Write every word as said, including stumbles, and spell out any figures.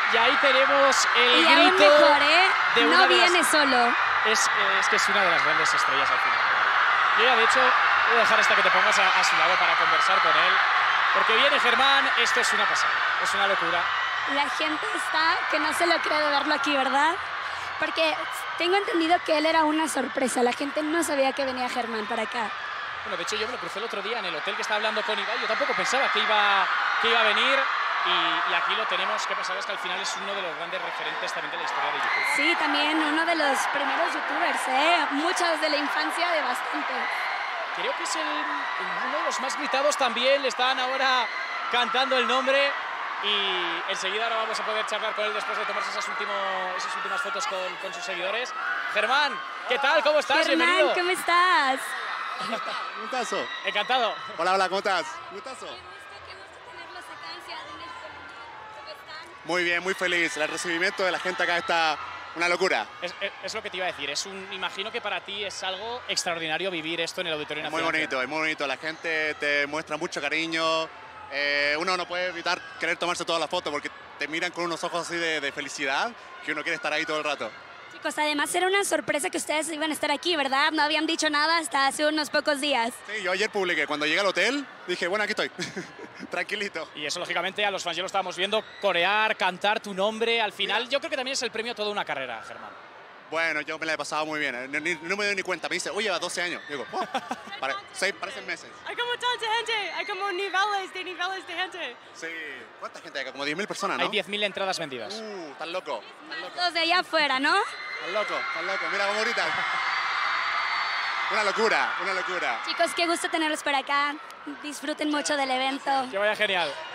Y ahí tenemos el y grito aún mejor, ¿eh? de una No de viene las... solo. Es, es que es una de las grandes estrellas al final. Yo ya, de hecho, voy a dejar hasta que te pongas a, a su lado para conversar con él. Porque viene Germán, esto es una pasada, es una locura. La gente está que no se lo cree de verlo aquí, ¿verdad? Porque tengo entendido que él era una sorpresa. La gente no sabía que venía Germán para acá. Bueno, de hecho, yo me lo crucé el otro día en el hotel que estaba hablando con Ibai. Yo tampoco pensaba que iba, que iba a venir. Y, y aquí lo tenemos. ¿Qué pasa? Es que al final es uno de los grandes referentes también de la historia de YouTube. Sí, también uno de los primeros youtubers, ¿eh? Muchos de la infancia de bastante. Creo que es el, uno de los más gritados también. Le están ahora cantando el nombre. Y enseguida ahora vamos a poder charlar con él después de tomarse esas, último, esas últimas fotos con, con sus seguidores. Germán, ¿qué tal? ¿Cómo estás? Germán, Bienvenido. ¿cómo estás? Gustazo. Encantado. Hola, hola, ¿cómo estás? Gustazo. Qué gusto, qué gusto tenerlos acá en Ciudad de México. ¿Cómo están? Muy bien, muy feliz. El recibimiento de la gente acá está una locura. Es, es, es lo que te iba a decir. Es un, imagino que para ti es algo extraordinario vivir esto en el Auditorio Es muy Nacional. bonito, es muy bonito. La gente te muestra mucho cariño. Eh, uno no puede evitar querer tomarse todas las fotos porque te miran con unos ojos así de, de felicidad que uno quiere estar ahí todo el rato. Chicos, además era una sorpresa que ustedes iban a estar aquí, ¿verdad? No habían dicho nada hasta hace unos pocos días. Sí, yo ayer publiqué. Cuando llegué al hotel dije, bueno, aquí estoy. Tranquilito. Y eso, lógicamente, a los fans ya lo estábamos viendo, corear, cantar tu nombre. Al final, Mira. yo creo que también es el premio a toda una carrera, Germán. Bueno, yo me la he pasado muy bien. No, ni- no me doy ni cuenta. Me dice, oye, lleva doce años. Digo, oh, pare- seis, parecen meses. Hay como tanta gente, hay como niveles de niveles de gente. Sí. ¿Cuánta gente hay acá? Como diez mil personas, ¿no? Hay diez mil entradas vendidas. Uh, estás loco. Estás loco. Los de allá afuera, ¿no? Estás loco, estás loco. Mira cómo ahorita. Una locura, una locura. Chicos, qué gusto tenerlos por acá. Disfruten mucho del evento. Que vaya genial.